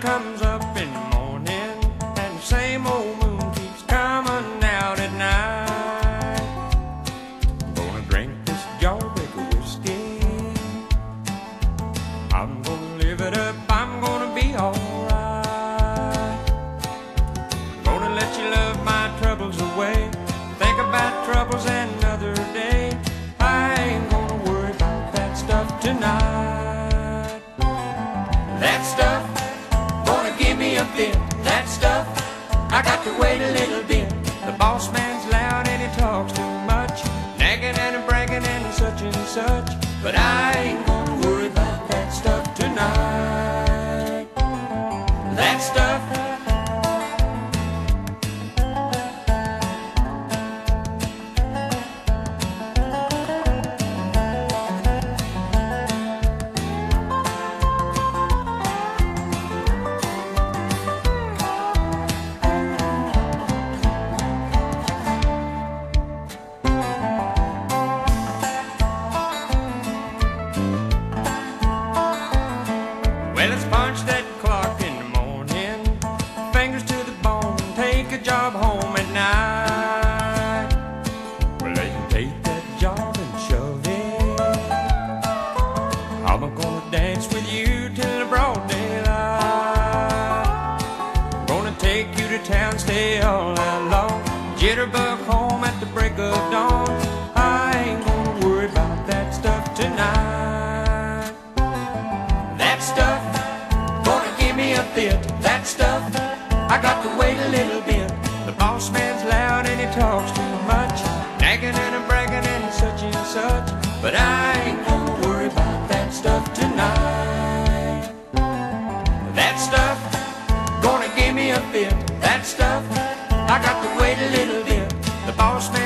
comes up in the morning, and the same old moon keeps coming out at night. I'm gonna drink this jawbreaker whiskey, I'm gonna live it up, I'm gonna be alright. Gonna let you love my troubles away, think about troubles another day. I ain't gonna worry about that stuff tonight. That stuff gonna give me a fit. That stuff I got to wait a little bit. The boss man's loud and he talks too much, nagging and bragging and such and such. But I ain't gonna worry about that stuff tonight. That stuff. Well, let's punch that clock in the morning, fingers to the bone, take a job home at night. Well, they can take that job and shove it. I'm gonna dance with you till the broad daylight. Gonna take you to town, stay all night long, jitterbug home at the break of dawn. I ain't gonna worry about that stuff tonight. That stuff gonna give me a fit. That stuff I got to wait a little bit. The boss man's loud and he talks too much, nagging and bragging and such and such. But I ain't gonna worry about that stuff tonight. That stuff gonna give me a fit. That stuff I got to wait a little bit. The boss man